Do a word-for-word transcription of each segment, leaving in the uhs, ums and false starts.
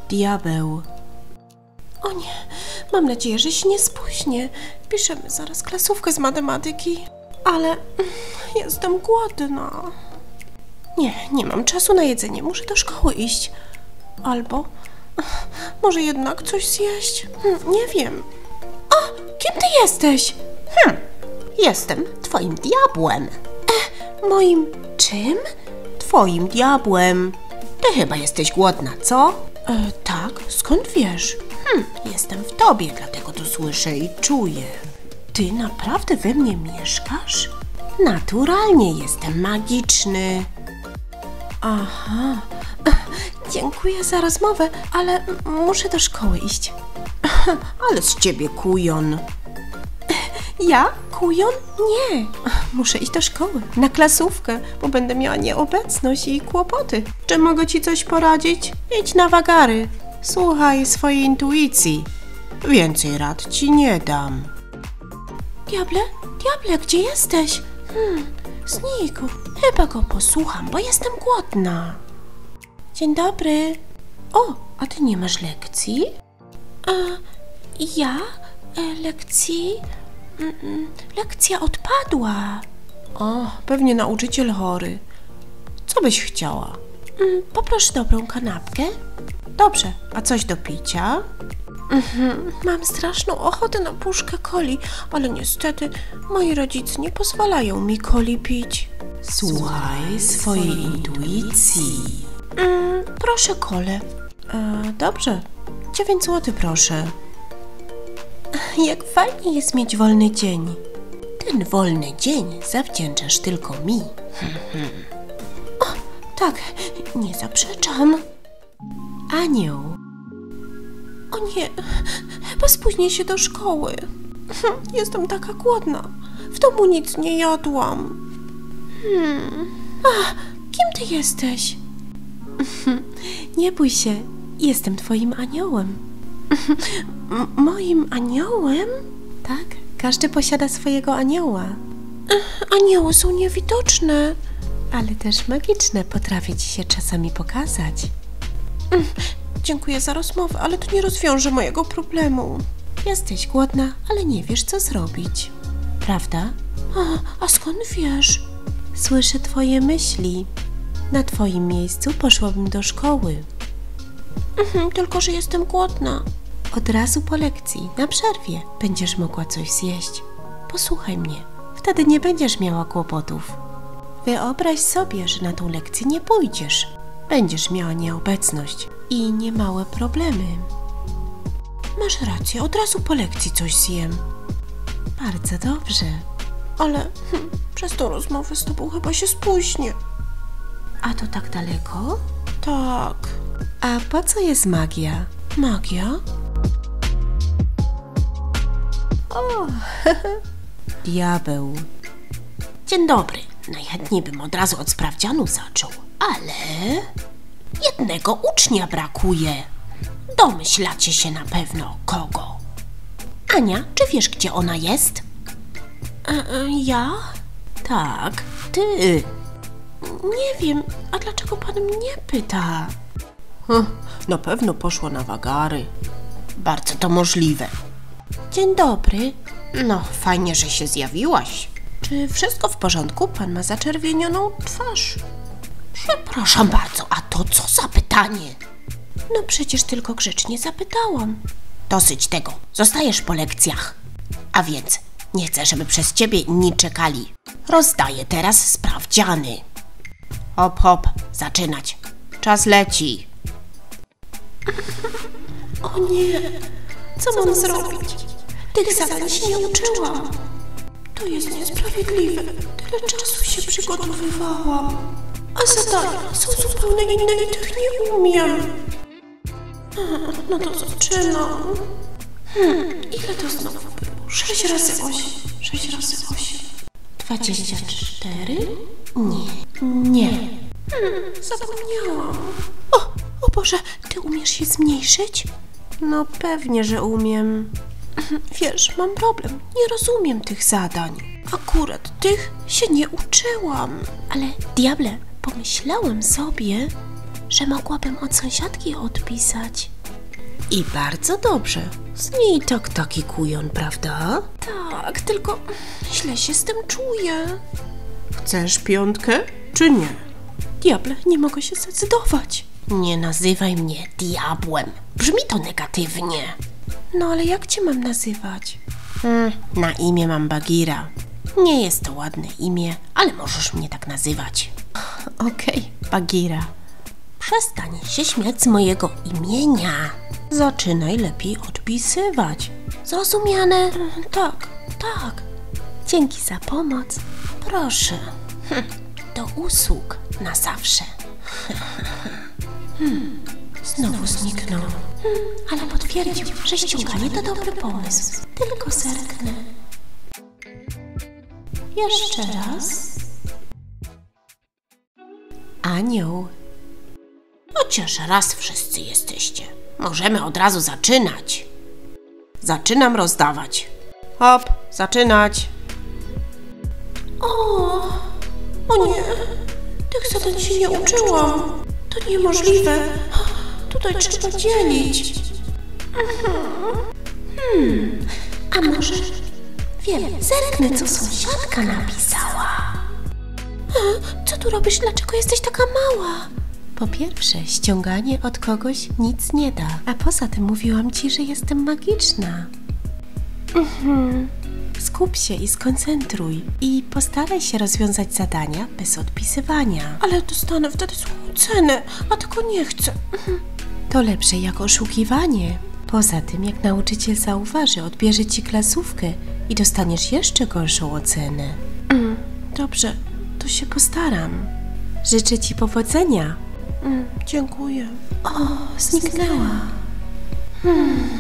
Diabeł. O nie, mam nadzieję, że się nie spóźnię. Piszemy zaraz klasówkę z matematyki. Ale jestem głodna. Nie, nie mam czasu na jedzenie. Muszę do szkoły iść. Albo może jednak coś zjeść? Hm, nie wiem. A, kim ty jesteś? Hm, jestem twoim diabłem. E, moim czym? Twoim diabłem. Ty chyba jesteś głodna, co? E, tak, skąd wiesz? Hm, jestem w tobie, dlatego to słyszę i czuję. Ty naprawdę we mnie mieszkasz? Naturalnie jestem magiczny. Aha, dziękuję za rozmowę, ale muszę do szkoły iść. Ale z ciebie kujon. Ja? Kujon? Nie. Muszę iść do szkoły, na klasówkę, bo będę miała nieobecność i kłopoty. Czy mogę ci coś poradzić? Idź na wagary. Słuchaj swojej intuicji. Więcej rad ci nie dam. Diable? Diable, gdzie jesteś? Hmm, znikł. Chyba go posłucham, bo jestem głodna. Dzień dobry. O, a ty nie masz lekcji? A, ja? E, lekcji? Mm, lekcja odpadła. O, pewnie nauczyciel chory. Co byś chciała? Mm, poproszę dobrą kanapkę. Dobrze, a coś do picia? Mhm, mam straszną ochotę na puszkę coli, ale niestety moi rodzice nie pozwalają mi coli pić. Słuchaj swojej intuicji. Mm, proszę kolę. E, dobrze, dziewięć złotych proszę. Jak fajnie jest mieć wolny dzień. Ten wolny dzień zawdzięczasz tylko mi. O, tak, nie zaprzeczam. Anioł. O nie, chyba spóźnię się do szkoły. Jestem taka głodna. W domu nic nie jadłam. Hmm. A, kim ty jesteś? Nie bój się, jestem twoim aniołem. M- moim aniołem? Tak, każdy posiada swojego anioła. Anioły są niewidoczne. Ale też magiczne, potrafię ci się czasami pokazać. Dziękuję za rozmowę, ale to nie rozwiąże mojego problemu. Jesteś głodna, ale nie wiesz, co zrobić. Prawda? A, a skąd wiesz? Słyszę twoje myśli. Na twoim miejscu poszłabym do szkoły. Mhm, tylko, że jestem głodna. Od razu po lekcji, na przerwie, będziesz mogła coś zjeść. Posłuchaj mnie, wtedy nie będziesz miała kłopotów. Wyobraź sobie, że na tą lekcję nie pójdziesz. Będziesz miała nieobecność i niemałe problemy. Masz rację, od razu po lekcji coś zjem. Bardzo dobrze. Ale hm, przez tą rozmowę z tobą chyba się spóźnię. A to tak daleko? Tak. A po co jest magia? Magia? O, Diabeł. Dzień dobry. Najchętniej bym od razu od sprawdzianu zaczął, ale jednego ucznia brakuje. Domyślacie się na pewno kogo. Ania, czy wiesz, gdzie ona jest? e, e, ja? Tak, ty. Nie wiem, a dlaczego pan mnie pyta? Hm, na pewno poszła na wagary. Bardzo to możliwe. Dzień dobry. No, fajnie, że się zjawiłaś. Czy wszystko w porządku? Pan ma zaczerwienioną twarz. Przepraszam bardzo, a to co za pytanie? No przecież tylko grzecznie zapytałam. Dosyć tego, zostajesz po lekcjach. A więc nie chcę, żeby przez ciebie inni czekali. Rozdaję teraz sprawdziany. Hop, hop, zaczynać. Czas leci. O nie, co, co mam zrobić? Tych zadań się nie uczyłam. To jest niesprawiedliwe. Tyle czasu się przygotowywałam. A zadania są zupełnie inne i tych nie umiem. No to zaczynam. Hmm, ile to znowu było? Sześć razy osiem. Sześć razy osiem. Dwadzieścia cztery? Nie. Nie. Hmm, zapomniałam. O, o Boże, ty umiesz się zmniejszyć? No pewnie, że umiem. Wiesz, mam problem. Nie rozumiem tych zadań. Akurat tych się nie uczyłam. Ale diable, pomyślałam sobie, że mogłabym od sąsiadki odpisać. I bardzo dobrze. Z niej tak taki kujon, prawda? Tak, tylko źle się z tym czuję. Chcesz piątkę, czy nie? Diable, nie mogę się zdecydować. Nie nazywaj mnie diabłem. Brzmi to negatywnie. No ale jak cię mam nazywać? Hmm, na imię mam Bagira. Nie jest to ładne imię, ale możesz mnie tak nazywać. Okej, Bagira. Przestań się śmiać z mojego imienia. Zaczynaj lepiej odpisywać. Zrozumiane? Tak, tak. Dzięki za pomoc. Proszę. Hm, do usług na zawsze. Hmm, znowu zniknął. Hmm, ale potwierdził, że ściąganie to dobry pomysł. Tylko zerknę. Jeszcze raz. Anioł. Chociaż raz wszyscy jesteście. Możemy od razu zaczynać. Zaczynam rozdawać. Hop, zaczynać. O, o nie. Tych zadań się nie uczyłam. To niemożliwe. Tutaj trzeba dzielić. Hmm, a może... Wiem, zerknę, co sąsiadka napisała. Co tu robisz? Dlaczego jesteś taka mała? Po pierwsze, ściąganie od kogoś nic nie da. A poza tym mówiłam ci, że jestem magiczna. Mhm. Skup się i skoncentruj. I postaraj się rozwiązać zadania bez odpisywania. Ale dostanę wtedy złą cenę, a tego nie chcę. Mhm. To lepsze jak oszukiwanie. Poza tym, jak nauczyciel zauważy, odbierze ci klasówkę i dostaniesz jeszcze gorszą ocenę. Mm, dobrze, to się postaram. Życzę ci powodzenia. Mm, dziękuję. O, zniknęła. Hmm.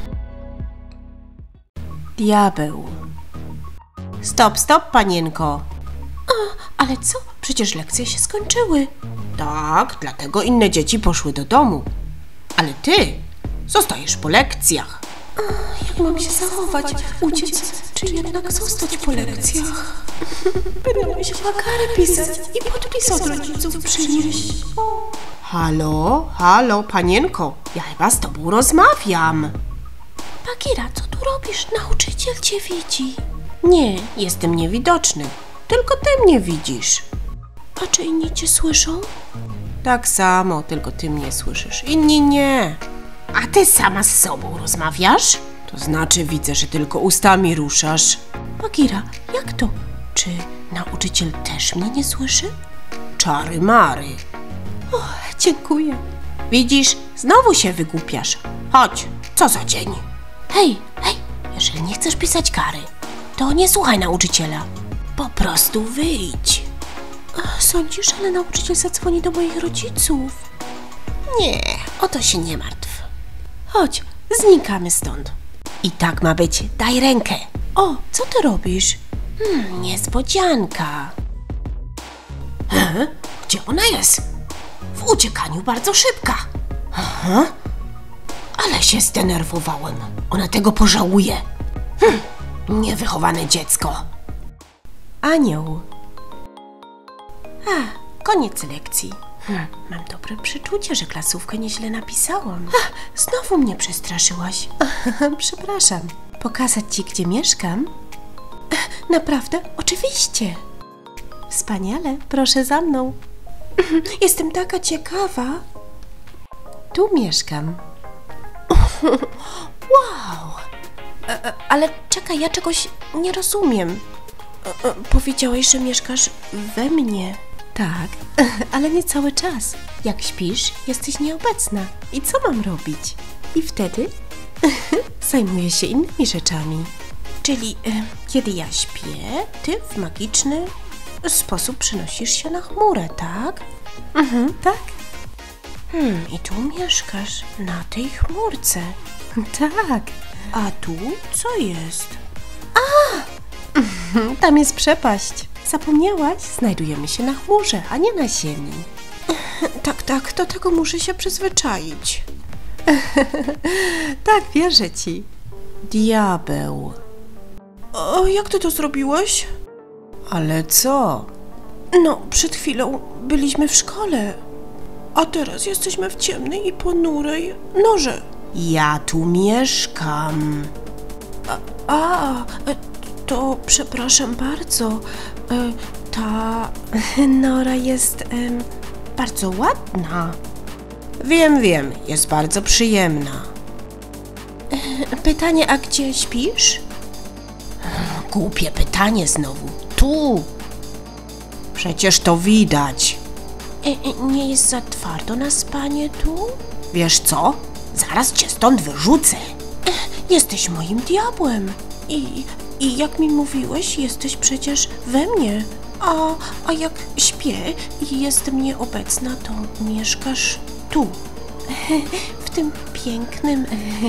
Diabeł. Stop, stop, panienko. A, ale co? Przecież lekcje się skończyły. Tak, dlatego inne dzieci poszły do domu. Ale ty zostajesz po lekcjach. A, jak mam się zachować? Uciec, czy jednak zostać po lekcjach? Będę musiała karę pisać i podpis od rodziców przynieść. Halo, halo, panienko, ja chyba z tobą rozmawiam. Bagira, co tu robisz? Nauczyciel cię widzi. Nie, jestem niewidoczny. Tylko ty mnie widzisz. A czy inni cię słyszą? Tak samo, tylko ty mnie słyszysz. Inni nie. A ty sama z sobą rozmawiasz? To znaczy widzę, że tylko ustami ruszasz. Bagira, jak to? Czy nauczyciel też mnie nie słyszy? Czary mary. O, dziękuję. Widzisz, znowu się wygłupiasz. Chodź, co za dzień. Hej, hej, jeżeli nie chcesz pisać kary, to nie słuchaj nauczyciela. Po prostu wyjdź. Sądzisz, ale nauczyciel zadzwoni do moich rodziców? Nie, o to się nie martw. Chodź, znikamy stąd. I tak ma być, daj rękę. O, co ty robisz? Hmm, niespodzianka. He? Gdzie ona jest? W uciekaniu bardzo szybka. Aha. Ale się zdenerwowałem. Ona tego pożałuje. Hm, niewychowane dziecko. Anioł. A, koniec lekcji. Hm, mam dobre przeczucie, że klasówkę nieźle napisałam. A, znowu mnie przestraszyłaś. Przepraszam. Pokazać ci, gdzie mieszkam? Naprawdę? Oczywiście. Wspaniale, proszę za mną. Jestem taka ciekawa. Tu mieszkam. Wow! E, e, ale czekaj, ja czegoś nie rozumiem. E, e, powiedziałeś, że mieszkasz we mnie. Tak, ale nie cały czas. Jak śpisz, jesteś nieobecna. I co mam robić? I wtedy zajmuję się innymi rzeczami. Czyli e, kiedy ja śpię, ty w magiczny sposób przenosisz się na chmurę, tak? Mhm, tak. Hmm, i tu mieszkasz, na tej chmurce. Tak. A tu co jest? A! Tam jest przepaść. Zapomniałaś? Znajdujemy się na chmurze, a nie na ziemi. Tak, tak, do tego muszę się przyzwyczaić. Tak, wierzę ci. Diabeł. O, jak ty to zrobiłeś? Ale co? No, przed chwilą byliśmy w szkole, a teraz jesteśmy w ciemnej i ponurej norze. Ja tu mieszkam. A, a to przepraszam bardzo. Ta nora jest em, bardzo ładna. Wiem, wiem, jest bardzo przyjemna. Pytanie, a gdzie śpisz? Głupie pytanie znowu. Tu. Przecież to widać. E, nie jest za twardo na spanie tu? Wiesz co? Zaraz cię stąd wyrzucę. Jesteś moim diabłem. I, i jak mi mówiłeś, jesteś przecież we mnie. A, a jak śpię i jestem nieobecna, to mieszkasz tu. W tym pięknym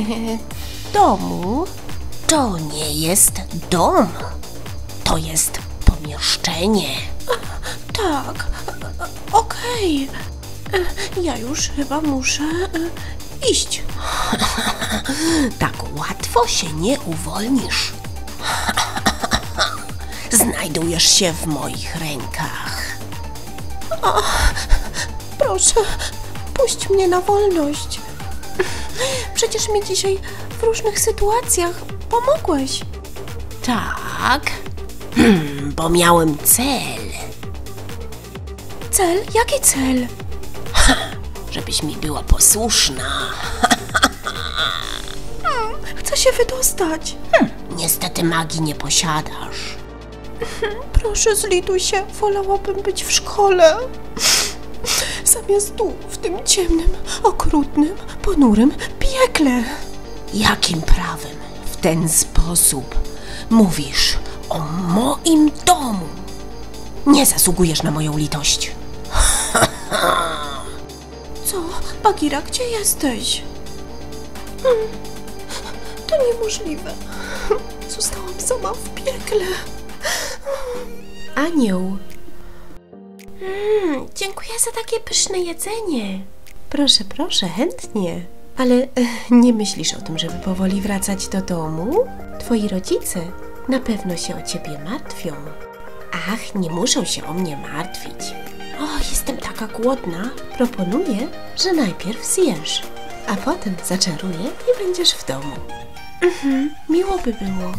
domu. To nie jest dom. To jest pomieszczenie. Tak, okej. Ja już chyba muszę iść. Tak łatwo się nie uwolnisz. Znajdujesz się w moich rękach. O, proszę, puść mnie na wolność. Przecież mi dzisiaj w różnych sytuacjach pomogłeś. Tak, bo miałem cel. Cel? Jaki cel? Żebyś mi była posłuszna. Chcę się wydostać. Hm, niestety magii nie posiadasz. Proszę, zlituj się. Wolałabym być w szkole. Zamiast tu, w tym ciemnym, okrutnym, ponurym piekle. Jakim prawem w ten sposób mówisz o moim domu? Nie zasługujesz na moją litość. Co? Bagira, gdzie jesteś? Hmm, to niemożliwe. Zostałam sama w piekle. Anioł. Mm, dziękuję za takie pyszne jedzenie. Proszę, proszę, chętnie. Ale e, nie myślisz o tym, żeby powoli wracać do domu? Twoi rodzice na pewno się o ciebie martwią. Ach, nie muszą się o mnie martwić. O, jestem taka głodna. Proponuję, że najpierw zjesz, a potem zaczaruję i będziesz w domu. Mhm, miło by było.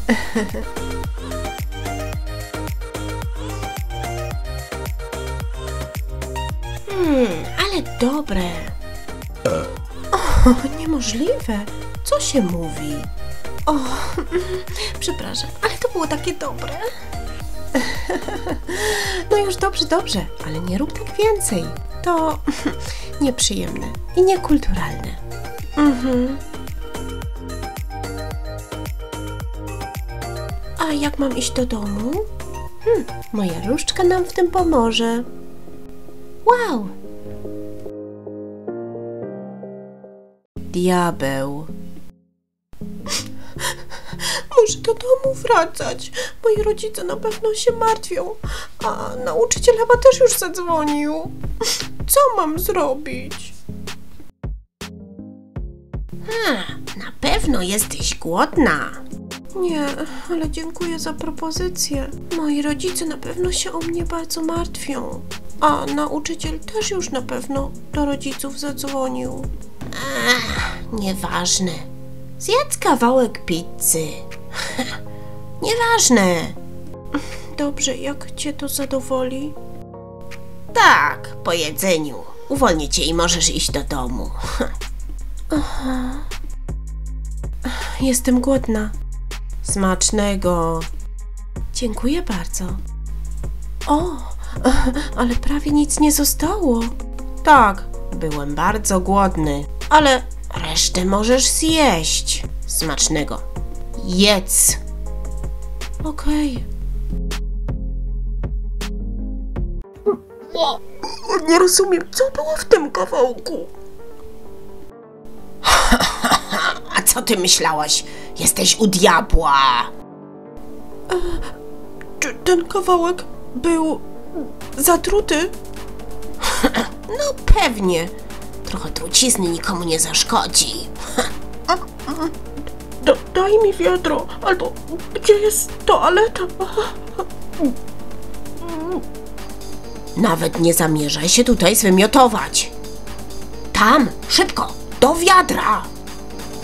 Hmm, ale dobre. O, niemożliwe. Co się mówi? O, przepraszam, ale to było takie dobre. No już dobrze, dobrze, ale nie rób tak więcej. To nieprzyjemne i niekulturalne. Mhm. A jak mam iść do domu? Hm, moja różdżka nam w tym pomoże. Wow! Diabeł. Muszę do domu wracać. Moi rodzice na pewno się martwią, a nauczyciel chyba też już zadzwonił. Co mam zrobić? Hmm, na pewno jesteś głodna. Nie, ale dziękuję za propozycję. Moi rodzice na pewno się o mnie bardzo martwią, a nauczyciel też już na pewno do rodziców zadzwonił. Ach, nieważne. Zjedz kawałek pizzy. Nieważne. Dobrze, jak cię to zadowoli? Tak, po jedzeniu. Uwolnię cię i możesz iść do domu. Aha. Jestem głodna. Smacznego. Dziękuję bardzo. O, ale prawie nic nie zostało. Tak, byłem bardzo głodny, ale resztę możesz zjeść. Smacznego. Jedz. Okej. Nie rozumiem, co było w tym kawałku. A co ty myślałaś? Jesteś u diabła. E, czy ten kawałek był zatruty? No pewnie. Trochę trucizny nikomu nie zaszkodzi. Da, daj mi wiadro, albo gdzie jest toaleta? Nawet nie zamierzaj się tutaj zwymiotować. Tam, szybko, do wiadra.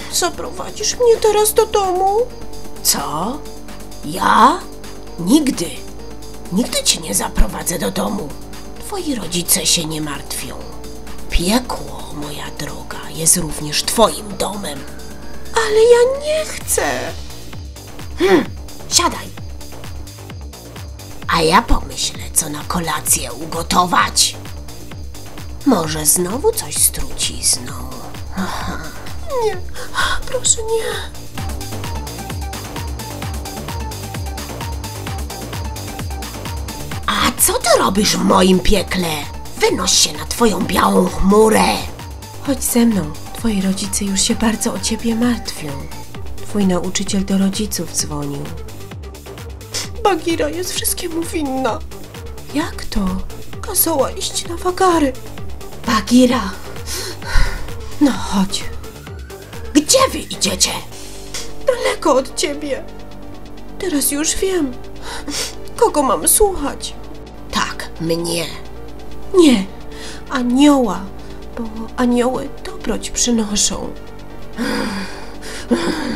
Zaprowadzisz mnie teraz do domu? Co? Ja? Nigdy. Nigdy cię nie zaprowadzę do domu. Twoi rodzice się nie martwią. Piekło, moja droga, jest również twoim domem. Ale ja nie chcę. Hmm, siadaj. A ja pomyślę, co na kolację ugotować. Może znowu coś z trucizną. Aha. Nie, proszę nie. A co ty robisz w moim piekle? Wynoś się na twoją białą chmurę. Chodź ze mną. Twoi rodzice już się bardzo o ciebie martwią. Twój nauczyciel do rodziców dzwonił. Bagira jest wszystkiemu winna. Jak to? Kazała iść na wagary. Bagira, No chodź. gdzie wy idziecie? Daleko od ciebie. Teraz już wiem. Kogo mam słuchać? Tak, mnie. Nie, anioła, bo anioły dobroć przynoszą.